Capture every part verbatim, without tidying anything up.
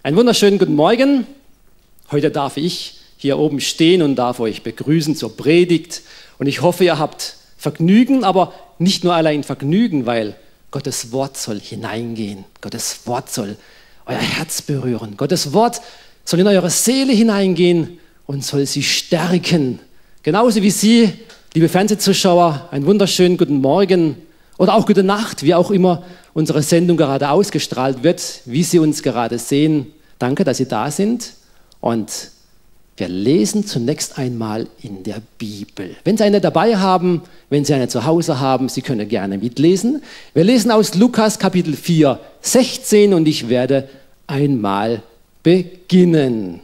Einen wunderschönen guten Morgen. Heute darf ich hier oben stehen und darf euch begrüßen zur Predigt. Und ich hoffe, ihr habt Vergnügen, aber nicht nur allein Vergnügen, weil Gottes Wort soll hineingehen. Gottes Wort soll euer Herz berühren. Gottes Wort soll in eure Seele hineingehen und soll sie stärken. Genauso wie Sie, liebe Fernsehzuschauer, einen wunderschönen guten Morgen oder auch gute Nacht, wie auch immer unsere Sendung gerade ausgestrahlt wird, wie Sie uns gerade sehen. Danke, dass Sie da sind. Und wir lesen zunächst einmal in der Bibel. Wenn Sie eine dabei haben, wenn Sie eine zu Hause haben, Sie können gerne mitlesen. Wir lesen aus Lukas Kapitel vier, sechzehn und ich werde einmal beginnen.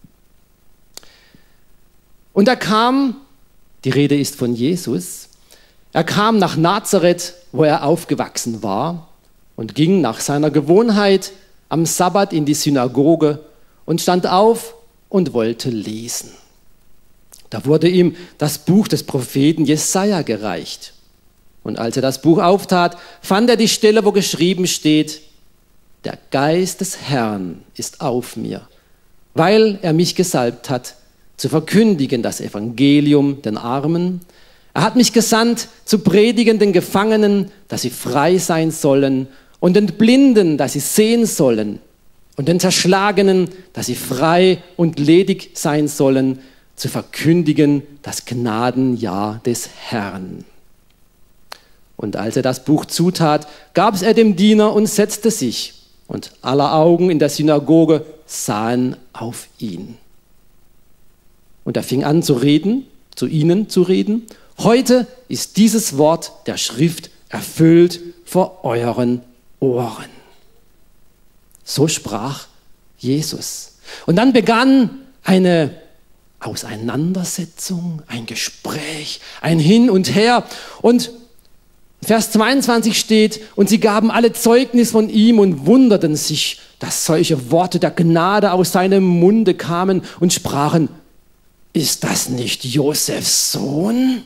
Und er kam, die Rede ist von Jesus, er kam nach Nazareth, wo er aufgewachsen war, und ging nach seiner Gewohnheit am Sabbat in die Synagoge und stand auf und wollte lesen. Da wurde ihm das Buch des Propheten Jesaja gereicht. Und als er das Buch auftat, fand er die Stelle, wo geschrieben steht: Der Geist des Herrn ist auf mir, weil er mich gesalbt hat, zu verkündigen das Evangelium den Armen. Er hat mich gesandt, zu predigen den Gefangenen, dass sie frei sein sollen, und den Blinden, dass sie sehen sollen, und den Zerschlagenen, dass sie frei und ledig sein sollen, zu verkündigen das Gnadenjahr des Herrn. Und als er das Buch zutat, gab es er dem Diener und setzte sich, und aller Augen in der Synagoge sahen auf ihn. Und er fing an zu reden, zu ihnen zu reden: Heute ist dieses Wort der Schrift erfüllt vor euren Ohren. So sprach Jesus. Und dann begann eine Auseinandersetzung, ein Gespräch, ein Hin und Her. Und Vers zweiundzwanzig steht: Und sie gaben alle Zeugnis von ihm und wunderten sich, dass solche Worte der Gnade aus seinem Munde kamen, und sprachen: Ist das nicht Josefs Sohn?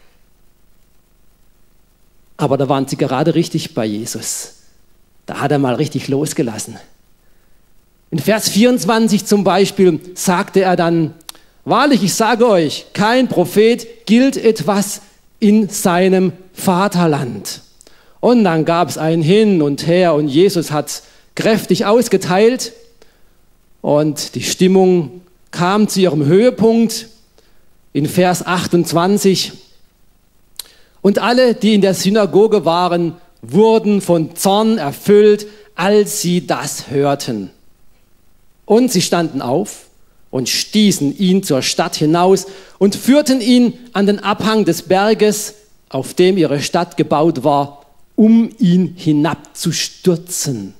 Aber da waren sie gerade richtig bei Jesus. Da hat er mal richtig losgelassen. In Vers vierundzwanzig zum Beispiel sagte er dann: Wahrlich, ich sage euch, kein Prophet gilt etwas in seinem Vaterland. Und dann gab es ein Hin und Her und Jesus hat kräftig ausgeteilt und die Stimmung kam zu ihrem Höhepunkt in Vers achtundzwanzig. Und alle, die in der Synagoge waren, wurden von Zorn erfüllt, als sie das hörten. Und sie standen auf und stießen ihn zur Stadt hinaus und führten ihn an den Abhang des Berges, auf dem ihre Stadt gebaut war, um ihn hinabzustürzen.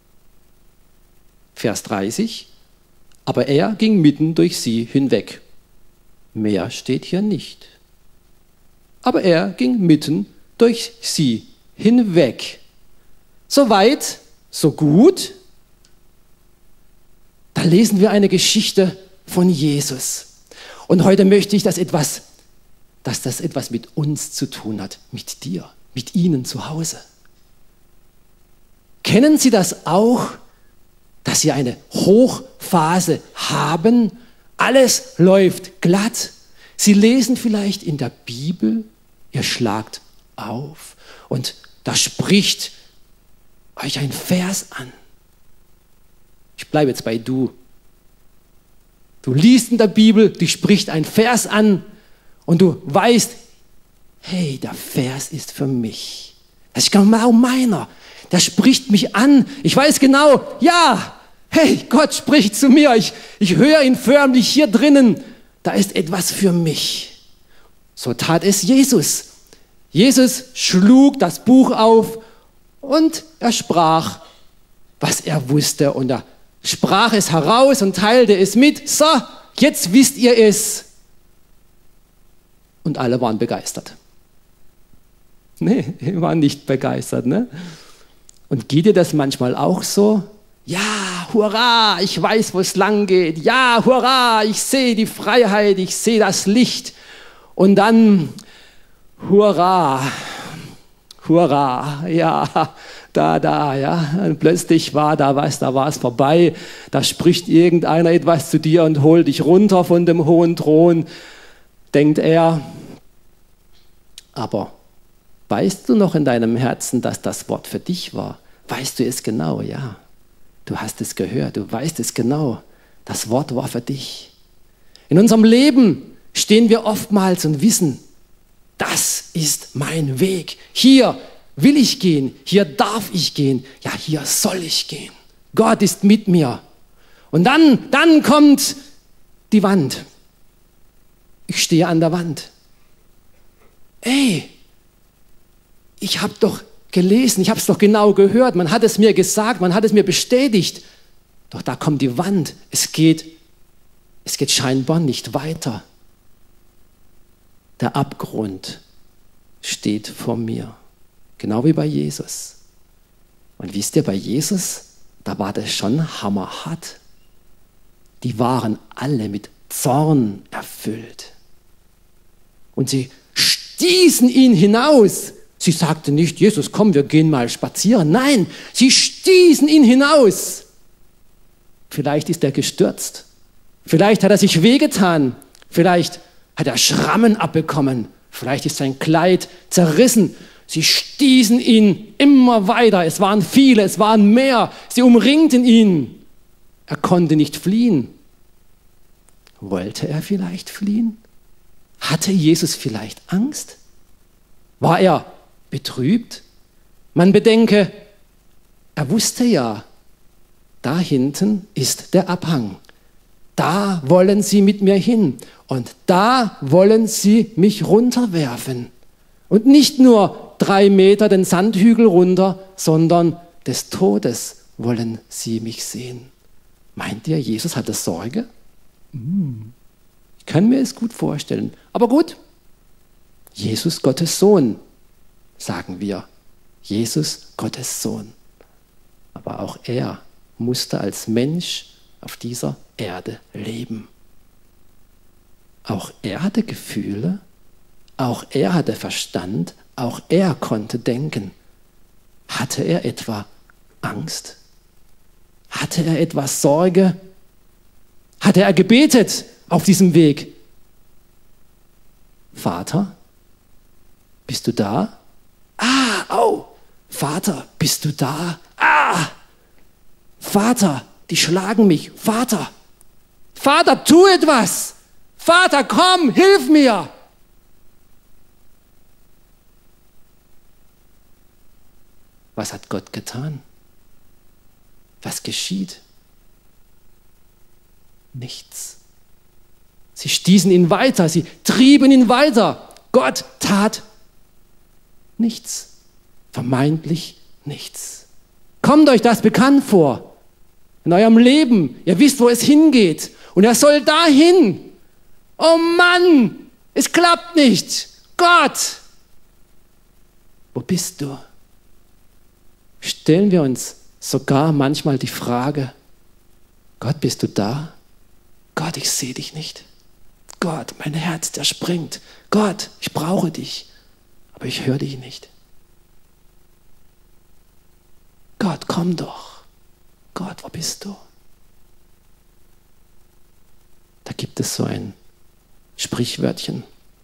Vers dreißig. Aber er ging mitten durch sie hinweg. Mehr steht hier nicht. Aber er ging mitten durch sie hinweg. So weit, so gut. Da lesen wir eine Geschichte von Jesus. Und heute möchte ich, dass, etwas, dass das etwas mit uns zu tun hat, mit dir, mit Ihnen zu Hause. Kennen Sie das auch, dass Sie eine Hochphase haben? Alles läuft glatt. Sie lesen vielleicht in der Bibel, ihr schlagt auf und da spricht euch ein Vers an. Ich bleibe jetzt bei du. Du liest in der Bibel, dich spricht ein Vers an und du weißt, hey, der Vers ist für mich. Das ist genau meiner. Der spricht mich an. Ich weiß genau, ja, hey, Gott spricht zu mir. Ich, ich höre ihn förmlich hier drinnen. Da ist etwas für mich. So tat es Jesus. Jesus schlug das Buch auf und er sprach, was er wusste. Und er sprach es heraus und teilte es mit. So, jetzt wisst ihr es. Und alle waren begeistert. Nee, die waren nicht begeistert. Ne? Und geht dir das manchmal auch so? Ja, hurra, ich weiß, wo es lang geht. Ja, hurra, ich sehe die Freiheit, ich sehe das Licht. Und dann, hurra, hurra, ja, da, da, ja. Und plötzlich war da was, da war es vorbei. Da spricht irgendeiner etwas zu dir und holt dich runter von dem hohen Thron, denkt er. Aber weißt du noch in deinem Herzen, dass das Wort für dich war? Weißt du es genau? Ja. Du hast es gehört, du weißt es genau. Das Wort war für dich. In unserem Leben stehen wir oftmals und wissen, das ist mein Weg. Hier will ich gehen, hier darf ich gehen, ja, hier soll ich gehen. Gott ist mit mir. Und dann, dann kommt die Wand. Ich stehe an der Wand. Ey, ich habe doch gelesen, ich habe es doch genau gehört, man hat es mir gesagt, man hat es mir bestätigt. Doch da kommt die Wand. Es geht, es geht scheinbar nicht weiter. Der Abgrund steht vor mir. Genau wie bei Jesus. Und wisst ihr, bei Jesus, da war das schon hammerhart. Die waren alle mit Zorn erfüllt. Und sie stießen ihn hinaus. Sie sagten nicht, Jesus, komm, wir gehen mal spazieren. Nein, sie stießen ihn hinaus. Vielleicht ist er gestürzt. Vielleicht hat er sich wehgetan. Vielleicht hat er Schrammen abbekommen. Vielleicht ist sein Kleid zerrissen. Sie stießen ihn immer weiter. Es waren viele, es waren mehr. Sie umringten ihn. Er konnte nicht fliehen. Wollte er vielleicht fliehen? Hatte Jesus vielleicht Angst? War er betrübt? Man bedenke, er wusste ja, da hinten ist der Abhang. Da wollen sie mit mir hin und da wollen sie mich runterwerfen. Und nicht nur drei Meter den Sandhügel runter, sondern des Todes wollen sie mich sehen. Meint ihr, Jesus hatte Sorge? Ich kann mir es gut vorstellen. Aber gut, Jesus Gottes Sohn, sagen wir. Jesus Gottes Sohn. Aber auch er musste als Mensch auf dieser Erde leben. Auch er hatte Gefühle, auch er hatte Verstand, auch er konnte denken. Hatte er etwa Angst? Hatte er etwas Sorge? Hatte er gebetet auf diesem Weg? Vater, bist du da? Ah, au! Vater, bist du da? Ah! Vater, die schlagen mich. Vater, Vater, tu etwas. Vater, komm, hilf mir. Was hat Gott getan? Was geschieht? Nichts. Sie stießen ihn weiter, sie trieben ihn weiter. Gott tat nichts. Vermeintlich nichts. Kommt euch das bekannt vor? In eurem Leben, ihr wisst, wo es hingeht. Und er soll dahin. Oh Mann, es klappt nicht. Gott, wo bist du? Stellen wir uns sogar manchmal die Frage, Gott, bist du da? Gott, ich sehe dich nicht. Gott, mein Herz, der springt. Gott, ich brauche dich, aber ich höre dich nicht. Gott, komm doch. Gott, wo bist du? Da gibt es so ein Sprichwörtchen.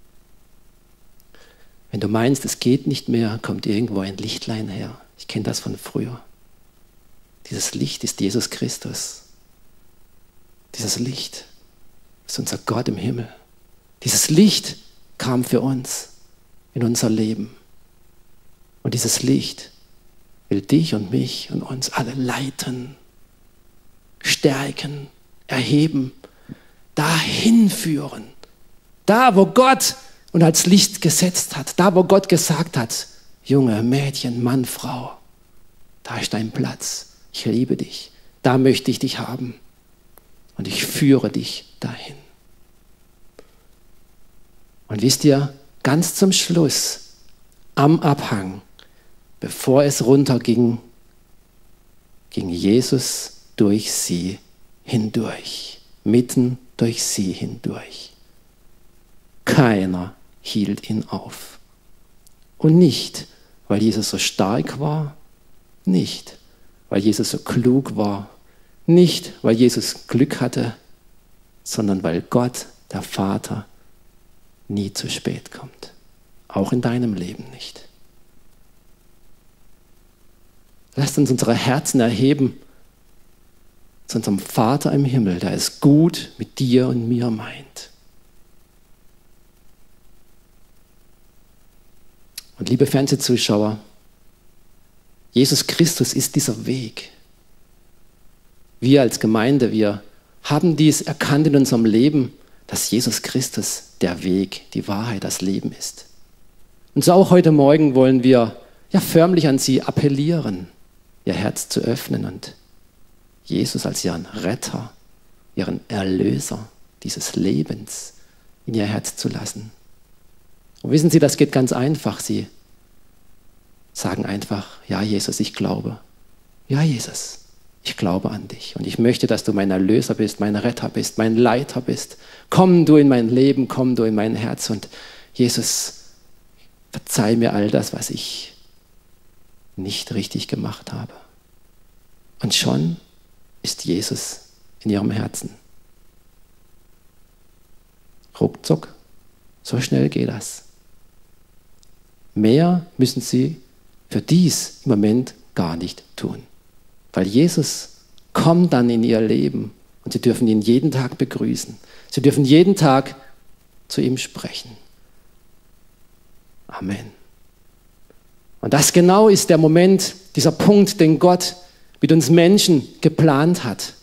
Wenn du meinst, es geht nicht mehr, kommt irgendwo ein Lichtlein her. Ich kenne das von früher. Dieses Licht ist Jesus Christus. Dieses Licht ist unser Gott im Himmel. Dieses Licht kam für uns in unser Leben. Und dieses Licht will dich und mich und uns alle leiten, stärken, erheben, dahin führen. Da, wo Gott uns als Licht gesetzt hat, da, wo Gott gesagt hat, Junge, Mädchen, Mann, Frau, da ist dein Platz. Ich liebe dich. Da möchte ich dich haben. Und ich führe dich dahin. Und wisst ihr, ganz zum Schluss, am Abhang, bevor es runterging, ging Jesus durch sie hindurch, mitten durch sie hindurch. Keiner hielt ihn auf. Und nicht, weil Jesus so stark war Nicht, weil Jesus so klug war, nicht, weil Jesus Glück hatte, sondern weil Gott, der Vater, nie zu spät kommt. Auch in deinem Leben nicht. Lasst uns unsere Herzen erheben zu unserem Vater im Himmel, der es gut mit dir und mir meint. Und liebe Fernsehzuschauer, Jesus Christus ist dieser Weg. Wir als Gemeinde, wir haben dies erkannt in unserem Leben, dass Jesus Christus der Weg, die Wahrheit, das Leben ist. Und so auch heute Morgen wollen wir ja förmlich an Sie appellieren, Ihr Herz zu öffnen und Jesus als Ihren Retter, Ihren Erlöser dieses Lebens in Ihr Herz zu lassen. Und wissen Sie, das geht ganz einfach. Sie sagen einfach, ja Jesus, ich glaube. Ja Jesus, ich glaube an dich. Und ich möchte, dass du mein Erlöser bist, mein Retter bist, mein Leiter bist. Komm du in mein Leben, komm du in mein Herz. Und Jesus, verzeih mir all das, was ich nicht richtig gemacht habe. Und schon ist Jesus in ihrem Herzen. Ruckzuck, so schnell geht das. Mehr müssen Sie für dies im Moment gar nicht tun. Weil Jesus kommt dann in Ihr Leben und Sie dürfen ihn jeden Tag begrüßen. Sie dürfen jeden Tag zu ihm sprechen. Amen. Und das genau ist der Moment, dieser Punkt, den Gott mit uns Menschen geplant hat.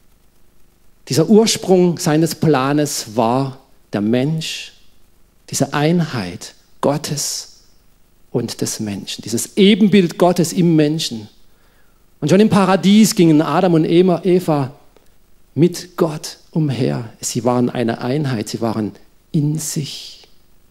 Dieser Ursprung seines Planes war der Mensch, diese Einheit Gottes und des Menschen, dieses Ebenbild Gottes im Menschen. Und schon im Paradies gingen Adam und Eva mit Gott umher. Sie waren eine Einheit, sie waren in sich.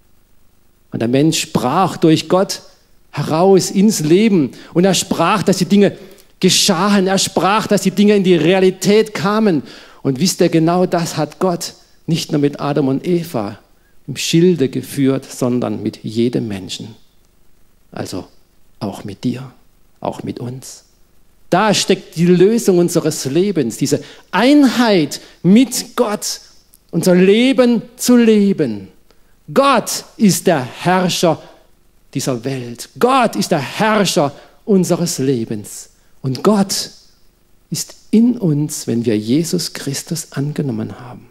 Und der Mensch sprach durch Gott heraus ins Leben. Und er sprach, dass die Dinge geschahen. Er sprach, dass die Dinge in die Realität kamen. Und wisst ihr, genau das hat Gott nicht nur mit Adam und Eva im Schilde geführt, sondern mit jedem Menschen. Also auch mit dir, auch mit uns. Da steckt die Lösung unseres Lebens, diese Einheit mit Gott, unser Leben zu leben. Gott ist der Herrscher dieser Welt. Gott ist der Herrscher unseres Lebens. Und Gott ist in uns, wenn wir Jesus Christus angenommen haben.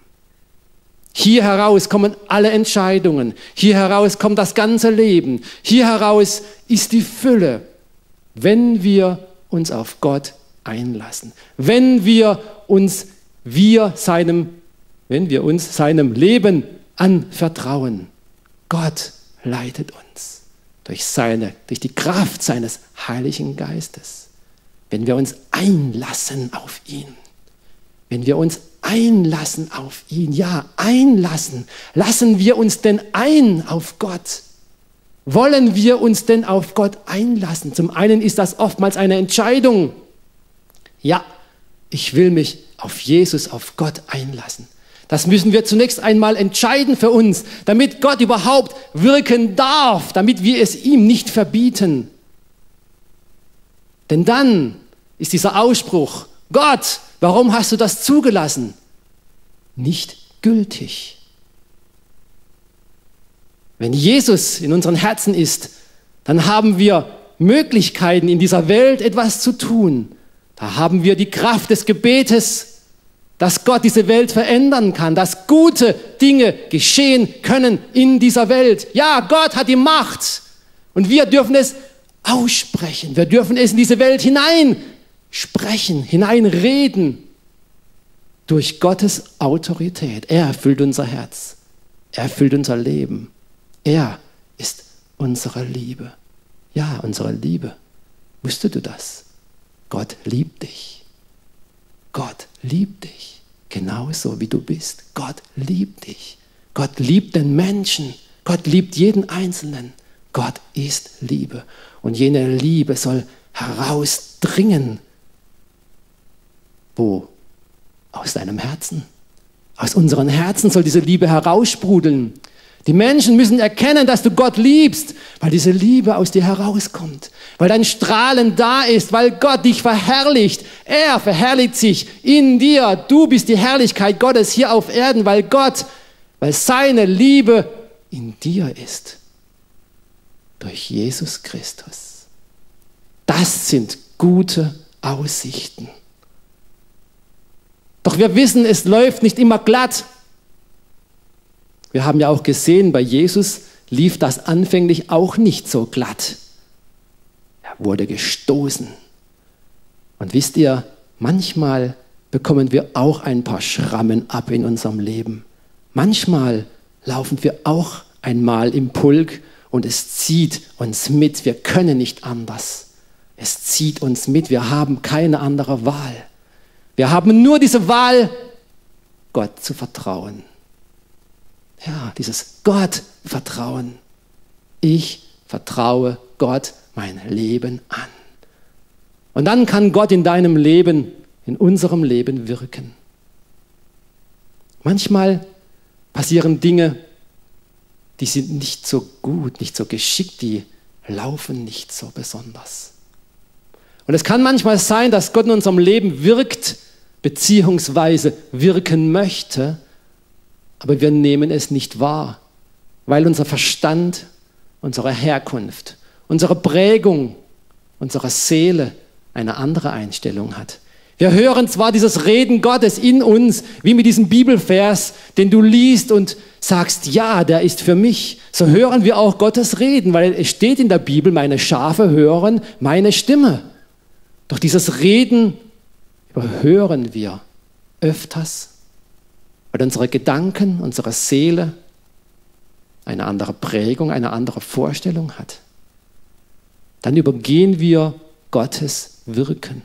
Hier heraus kommen alle Entscheidungen. Hier heraus kommt das ganze Leben. Hier heraus ist die Fülle, wenn wir uns auf Gott einlassen. Wenn wir uns, wir seinem, wenn wir uns seinem Leben anvertrauen. Gott leitet uns durch seine, durch die Kraft seines Heiligen Geistes. Wenn wir uns einlassen auf ihn. Wenn wir uns einlassen auf ihn, ja, einlassen. Lassen wir uns denn ein auf Gott? Wollen wir uns denn auf Gott einlassen? Zum einen ist das oftmals eine Entscheidung. Ja, ich will mich auf Jesus, auf Gott einlassen. Das müssen wir zunächst einmal entscheiden für uns, damit Gott überhaupt wirken darf, damit wir es ihm nicht verbieten. Denn dann ist dieser Ausspruch, Gott, warum hast du das zugelassen? Nicht gültig. Wenn Jesus in unseren Herzen ist, dann haben wir Möglichkeiten, in dieser Welt etwas zu tun. Da haben wir die Kraft des Gebetes, dass Gott diese Welt verändern kann, dass gute Dinge geschehen können in dieser Welt. Ja, Gott hat die Macht und wir dürfen es aussprechen. Wir dürfen es in diese Welt hineinsprechen, hineinreden durch Gottes Autorität. Er erfüllt unser Herz, er erfüllt unser Leben. Er ist unsere Liebe. Ja, unsere Liebe. Wusstest du das? Gott liebt dich. Gott liebt dich. Genauso wie du bist. Gott liebt dich. Gott liebt den Menschen. Gott liebt jeden Einzelnen. Gott ist Liebe. Und jene Liebe soll herausdringen. Wo? Aus deinem Herzen. Aus unseren Herzen soll diese Liebe heraussprudeln. Die Menschen müssen erkennen, dass du Gott liebst, weil diese Liebe aus dir herauskommt, weil dein Strahlen da ist, weil Gott dich verherrlicht. Er verherrlicht sich in dir. Du bist die Herrlichkeit Gottes hier auf Erden, weil Gott, weil seine Liebe in dir ist. Durch Jesus Christus. Das sind gute Aussichten. Doch wir wissen, es läuft nicht immer glatt. Wir haben ja auch gesehen, bei Jesus lief das anfänglich auch nicht so glatt. Er wurde gestoßen. Und wisst ihr, manchmal bekommen wir auch ein paar Schrammen ab in unserem Leben. Manchmal laufen wir auch einmal im Pulk und es zieht uns mit. Wir können nicht anders. Es zieht uns mit. Wir haben keine andere Wahl. Wir haben nur diese Wahl, Gott zu vertrauen. Ja, dieses Gott-Vertrauen. Ich vertraue Gott mein Leben an. Und dann kann Gott in deinem Leben, in unserem Leben wirken. Manchmal passieren Dinge, die sind nicht so gut, nicht so geschickt, die laufen nicht so besonders. Und es kann manchmal sein, dass Gott in unserem Leben wirkt, beziehungsweise wirken möchte, aber wir nehmen es nicht wahr, weil unser Verstand, unsere Herkunft, unsere Prägung, unsere Seele eine andere Einstellung hat. Wir hören zwar dieses Reden Gottes in uns, wie mit diesem Bibelvers, den du liest und sagst, ja, der ist für mich. So hören wir auch Gottes Reden, weil es steht in der Bibel, meine Schafe hören meine Stimme. Doch dieses Reden überhören wir öfters, weil unsere Gedanken, unsere Seele eine andere Prägung, eine andere Vorstellung hat. Dann übergehen wir Gottes Wirken.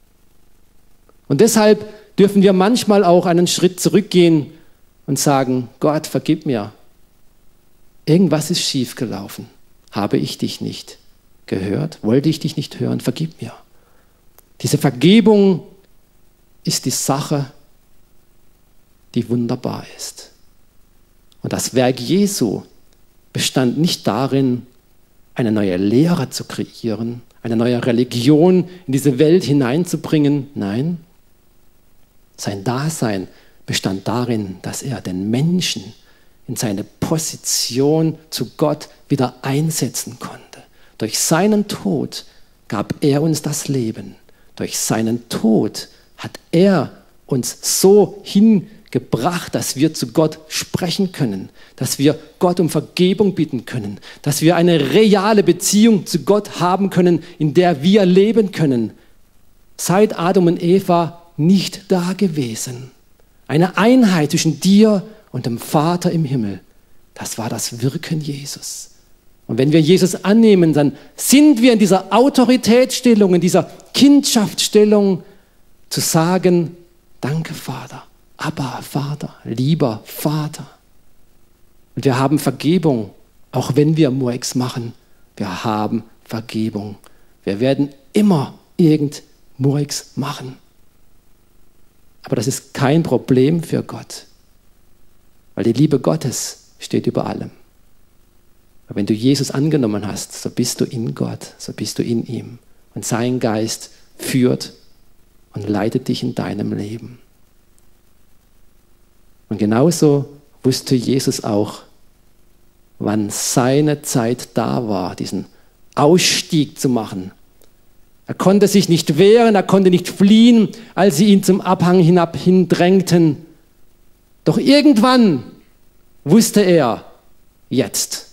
Und deshalb dürfen wir manchmal auch einen Schritt zurückgehen und sagen, Gott, vergib mir. Irgendwas ist schiefgelaufen. Habe ich dich nicht gehört? Wollte ich dich nicht hören? Vergib mir. Diese Vergebung ist die Sache, die wunderbar ist. Und das Werk Jesu bestand nicht darin, eine neue Lehre zu kreieren, eine neue Religion in diese Welt hineinzubringen. Nein, sein Dasein bestand darin, dass er den Menschen in seine Position zu Gott wieder einsetzen konnte. Durch seinen Tod gab er uns das Leben. Durch seinen Tod hat er uns so hingebracht, dass wir zu Gott sprechen können, dass wir Gott um Vergebung bitten können, dass wir eine reale Beziehung zu Gott haben können, in der wir leben können. Seit Adam und Eva nicht da gewesen. Eine Einheit zwischen dir und dem Vater im Himmel. Das war das Wirken Jesus. Und wenn wir Jesus annehmen, dann sind wir in dieser Autoritätsstellung, in dieser Kindschaftsstellung, zu sagen, danke Vater, Abba Vater, lieber Vater. Und wir haben Vergebung, auch wenn wir Murks machen. Wir haben Vergebung. Wir werden immer irgend Murks machen. Aber das ist kein Problem für Gott, weil die Liebe Gottes steht über allem. Aber wenn du Jesus angenommen hast, so bist du in Gott, so bist du in ihm. Und sein Geist führt und leitet dich in deinem Leben. Und genauso wusste Jesus auch, wann seine Zeit da war, diesen Ausstieg zu machen. Er konnte sich nicht wehren, er konnte nicht fliehen, als sie ihn zum Abhang hinab hindrängten. Doch irgendwann wusste er, jetzt.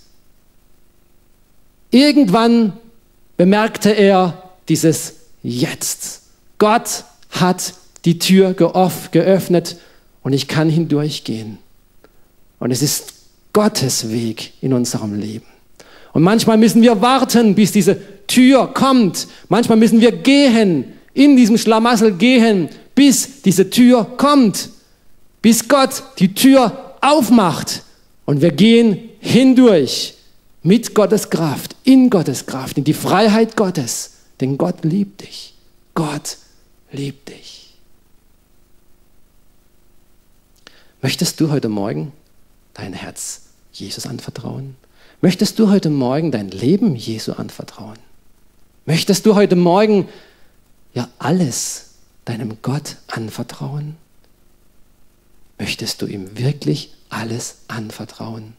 Irgendwann bemerkte er dieses Jetzt. Gott hat die Tür geöffnet und ich kann hindurchgehen. Und es ist Gottes Weg in unserem Leben. Und manchmal müssen wir warten, bis diese Tür kommt. Manchmal müssen wir gehen, in diesem Schlamassel gehen, bis diese Tür kommt. Bis Gott die Tür aufmacht. Und wir gehen hindurch mit Gottes Kraft, in Gottes Kraft, in die Freiheit Gottes. Denn Gott liebt dich. Gott liebt dich. Möchtest du heute Morgen dein Herz Jesus anvertrauen? Möchtest du heute Morgen dein Leben Jesu anvertrauen? Möchtest du heute Morgen ja alles deinem Gott anvertrauen? Möchtest du ihm wirklich alles anvertrauen?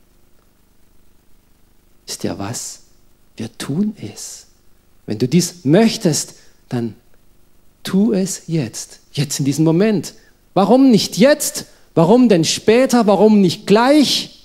Ist ja was? Wir tun es. Wenn du dies möchtest, dann tu es jetzt. Jetzt in diesem Moment. Warum nicht jetzt? Warum denn später? Warum nicht gleich?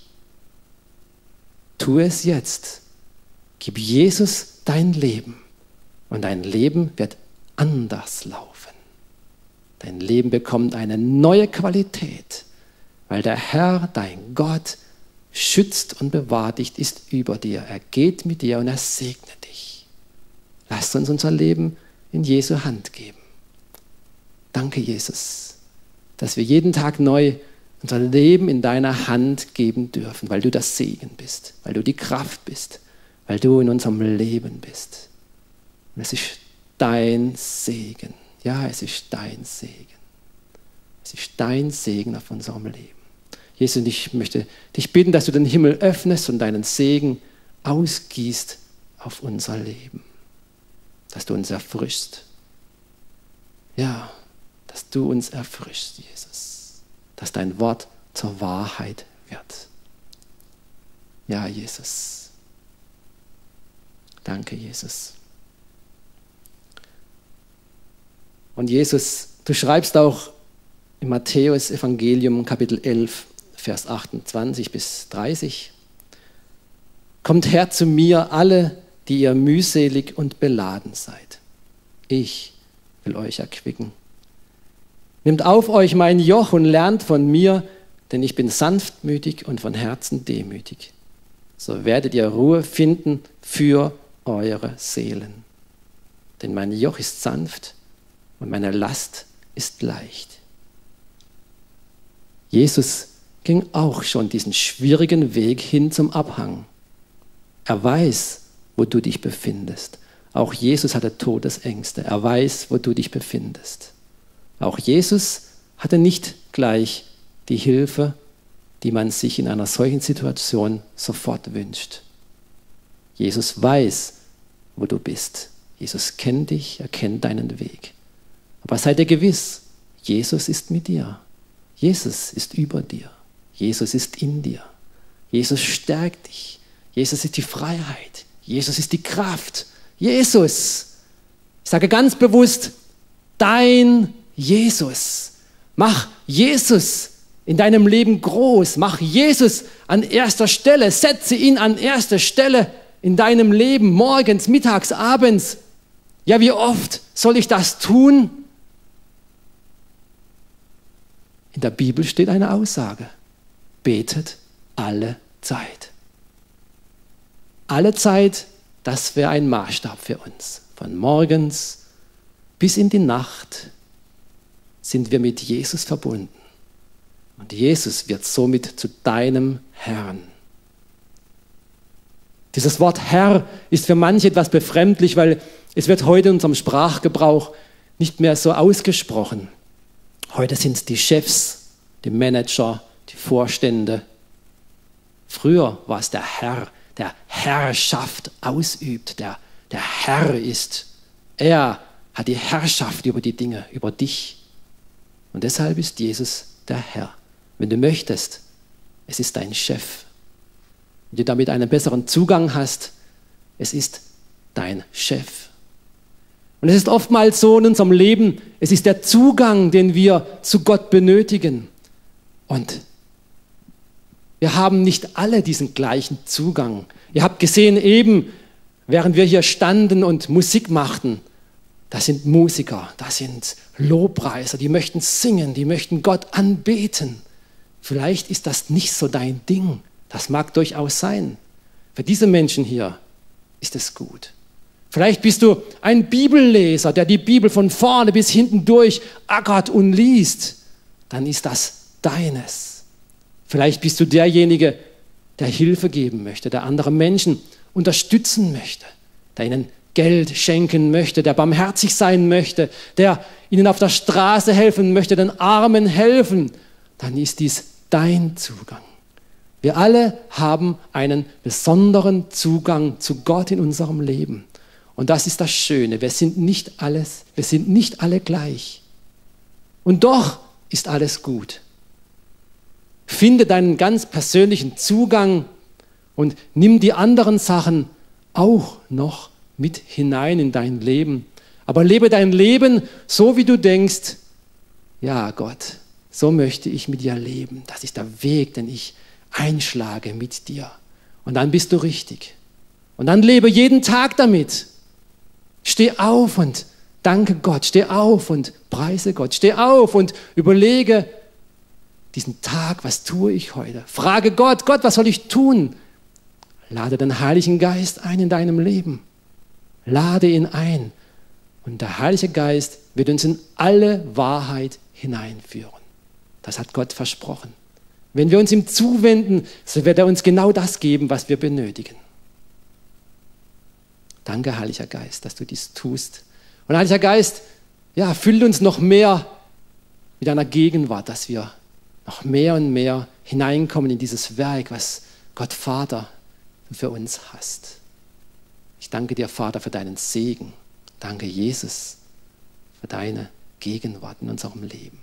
Tu es jetzt. Gib Jesus dein Leben. Und dein Leben wird anders laufen. Dein Leben bekommt eine neue Qualität, weil der Herr, dein Gott, schützt und bewahrt dich, ist über dir. Er geht mit dir und er segnet dich. Lasst uns unser Leben in Jesu Hand geben. Danke, Jesus, dass wir jeden Tag neu unser Leben in deiner Hand geben dürfen, weil du das Segen bist, weil du die Kraft bist, weil du in unserem Leben bist. Und es ist dein Segen. Ja, es ist dein Segen. Es ist dein Segen auf unserem Leben. Jesus, ich möchte dich bitten, dass du den Himmel öffnest und deinen Segen ausgießt auf unser Leben. Dass du uns erfrischst. Ja, dass du uns erfrischst, Jesus. Dass dein Wort zur Wahrheit wird. Ja, Jesus. Danke, Jesus. Und Jesus, du schreibst auch im Matthäus-Evangelium, Kapitel elf, Vers achtundzwanzig bis dreißig. Kommt her zu mir, alle, die ihr mühselig und beladen seid. Ich will euch erquicken. Nehmt auf euch mein Joch und lernt von mir, denn ich bin sanftmütig und von Herzen demütig. So werdet ihr Ruhe finden für eure Seelen. Denn mein Joch ist sanft und meine Last ist leicht. Jesus ging auch schon diesen schwierigen Weg hin zum Abhang. Er weiß, wo du dich befindest. Auch Jesus hatte Todesängste. Er weiß, wo du dich befindest. Auch Jesus hatte nicht gleich die Hilfe, die man sich in einer solchen Situation sofort wünscht. Jesus weiß, wo du bist. Jesus kennt dich, er kennt deinen Weg. Aber sei dir gewiss, Jesus ist mit dir. Jesus ist über dir. Jesus ist in dir. Jesus stärkt dich. Jesus ist die Freiheit. Jesus ist die Kraft. Jesus, ich sage ganz bewusst, dein Jesus. Mach Jesus in deinem Leben groß. Mach Jesus an erster Stelle. Setze ihn an erster Stelle in deinem Leben, morgens, mittags, abends. Ja, wie oft soll ich das tun? In der Bibel steht eine Aussage. Betet alle Zeit. Alle Zeit, das wäre ein Maßstab für uns. Von morgens bis in die Nacht sind wir mit Jesus verbunden. Und Jesus wird somit zu deinem Herrn. Dieses Wort Herr ist für manche etwas befremdlich, weil es wird heute in unserem Sprachgebrauch nicht mehr so ausgesprochen. Heute sind es die Chefs, die Manager, die Vorstände. Früher war es der Herr, der Herrschaft ausübt, der, der Herr ist. Er hat die Herrschaft über die Dinge, über dich. Und deshalb ist Jesus der Herr. Wenn du möchtest, es ist dein Chef. Wenn du damit einen besseren Zugang hast, es ist dein Chef. Und es ist oftmals so in unserem Leben, es ist der Zugang, den wir zu Gott benötigen. Und wir haben nicht alle diesen gleichen Zugang. Ihr habt gesehen eben, während wir hier standen und Musik machten, das sind Musiker, das sind Lobpreiser, die möchten singen, die möchten Gott anbeten. Vielleicht ist das nicht so dein Ding. Das mag durchaus sein. Für diese Menschen hier ist es gut. Vielleicht bist du ein Bibelleser, der die Bibel von vorne bis hinten durch ackert und liest. Dann ist das deines. Vielleicht bist du derjenige, der Hilfe geben möchte, der andere Menschen unterstützen möchte, der ihnen Geld schenken möchte, der barmherzig sein möchte, der ihnen auf der Straße helfen möchte, den Armen helfen. Dann ist dies dein Zugang. Wir alle haben einen besonderen Zugang zu Gott in unserem Leben. Und das ist das Schöne. Wir sind nicht alles, wir sind nicht alle gleich. Und doch ist alles gut. Finde deinen ganz persönlichen Zugang und nimm die anderen Sachen auch noch mit hinein in dein Leben. Aber lebe dein Leben so, wie du denkst, ja Gott, so möchte ich mit dir leben. Das ist der Weg, den ich einschlage mit dir. Und dann bist du richtig. Und dann lebe jeden Tag damit. Steh auf und danke Gott. Steh auf und preise Gott. Steh auf und überlege diesen Tag, was tue ich heute? Frage Gott, Gott, was soll ich tun? Lade den Heiligen Geist ein in deinem Leben. Lade ihn ein. Und der Heilige Geist wird uns in alle Wahrheit hineinführen. Das hat Gott versprochen. Wenn wir uns ihm zuwenden, so wird er uns genau das geben, was wir benötigen. Danke, Heiliger Geist, dass du dies tust. Und Heiliger Geist, ja, füll uns noch mehr mit deiner Gegenwart, dass wir noch mehr und mehr hineinkommen in dieses Werk, was Gott Vater für uns hast. Ich danke dir, Vater, für deinen Segen. Danke, Jesus, für deine Gegenwart in unserem Leben.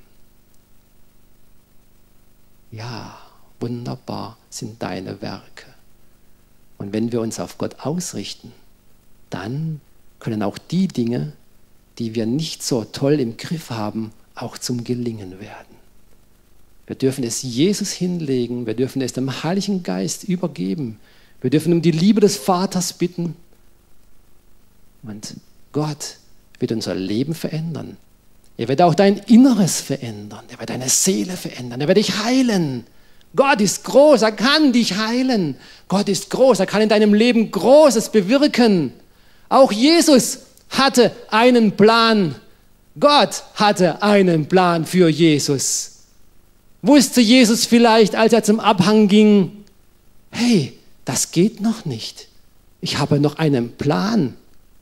Ja, wunderbar sind deine Werke. Und wenn wir uns auf Gott ausrichten, dann können auch die Dinge, die wir nicht so toll im Griff haben, auch zum Gelingen werden. Wir dürfen es Jesus hinlegen, wir dürfen es dem Heiligen Geist übergeben, wir dürfen um die Liebe des Vaters bitten und Gott wird unser Leben verändern. Er wird auch dein Inneres verändern. Er wird deine Seele verändern. Er wird dich heilen. Gott ist groß, er kann dich heilen. Gott ist groß, er kann in deinem Leben Großes bewirken. Auch Jesus hatte einen Plan. Gott hatte einen Plan für Jesus. Wusste Jesus vielleicht, als er zum Abhang ging, hey, das geht noch nicht. Ich habe noch einen Plan.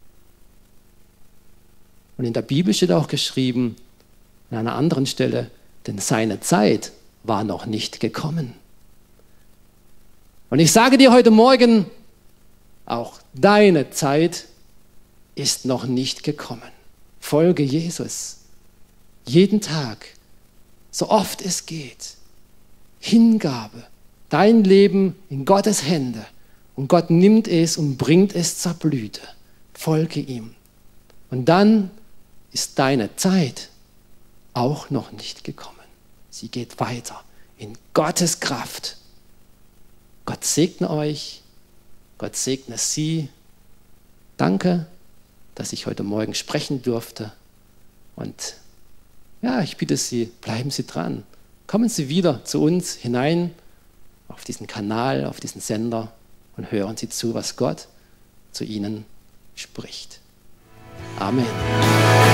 Und in der Bibel steht auch geschrieben, an einer anderen Stelle, denn seine Zeit war noch nicht gekommen. Und ich sage dir heute Morgen, auch deine Zeit ist noch nicht gekommen. Folge Jesus. Jeden Tag, so oft es geht. Hingabe, dein Leben in Gottes Hände. Und Gott nimmt es und bringt es zur Blüte. Folge ihm. Und dann ist deine Zeit auch noch nicht gekommen. Sie geht weiter in Gottes Kraft. Gott segne euch, Gott segne Sie. Danke, dass ich heute Morgen sprechen durfte. Und ja, ich bitte Sie, bleiben Sie dran. Kommen Sie wieder zu uns hinein auf diesen Kanal, auf diesen Sender und hören Sie zu, was Gott zu Ihnen spricht. Amen.